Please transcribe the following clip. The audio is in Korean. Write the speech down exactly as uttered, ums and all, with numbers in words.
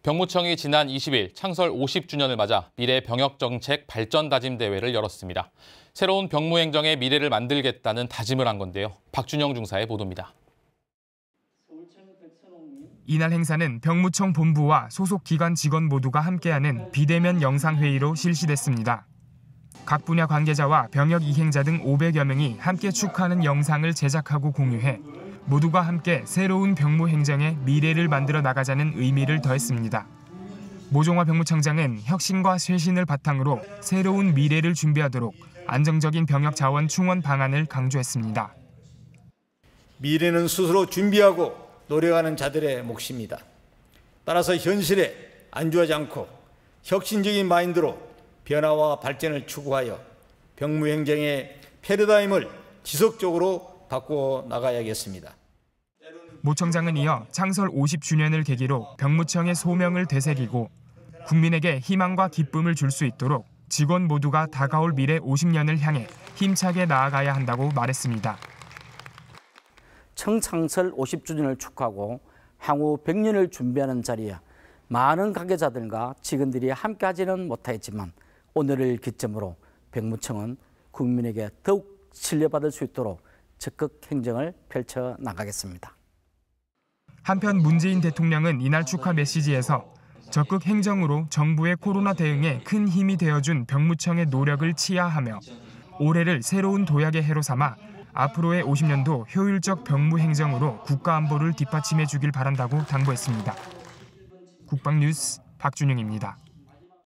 병무청이 지난 이십 일 창설 오십 주년을 맞아 미래 병역정책 발전 다짐 대회를 열었습니다. 새로운 병무행정의 미래를 만들겠다는 다짐을 한 건데요. 박준영 중사의 보도입니다. 이날 행사는 병무청 본부와 소속 기관 직원 모두가 함께하는 비대면 영상회의로 실시됐습니다. 각 분야 관계자와 병역 이행자 등 오백여 명이 함께 축하하는 영상을 제작하고 공유해 모두가 함께 새로운 병무행정의 미래를 만들어 나가자는 의미를 더했습니다. 모종화 병무청장은 혁신과 쇄신을 바탕으로 새로운 미래를 준비하도록 안정적인 병역 자원 충원 방안을 강조했습니다. 미래는 스스로 준비하고 노력하는 자들의 몫입니다. 따라서 현실에 안주하지 않고 혁신적인 마인드로 변화와 발전을 추구하여 병무행정의 패러다임을 지속적으로 바꾸어 나가야겠습니다. 모 청장은 이어 창설 오십 주년을 계기로 병무청의 소명을 되새기고 국민에게 희망과 기쁨을 줄 수 있도록 직원 모두가 다가올 미래 오십 년을 향해 힘차게 나아가야 한다고 말했습니다. 청 창설 오십 주년을 축하하고 향후 백 년을 준비하는 자리에 많은 관계자들과 직원들이 함께하지는 못하였지만 오늘을 기점으로 병무청은 국민에게 더욱 신뢰받을 수 있도록 적극 행정을 펼쳐 나가겠습니다. 한편 문재인 대통령은 이날 축하 메시지에서 적극 행정으로 정부의 코로나 대응에 큰 힘이 되어준 병무청의 노력을 치하하며 올해를 새로운 도약의 해로 삼아 앞으로의 오십 년도 효율적 병무행정으로 국가안보를 뒷받침해 주길 바란다고 당부했습니다. 국방뉴스 박준영입니다.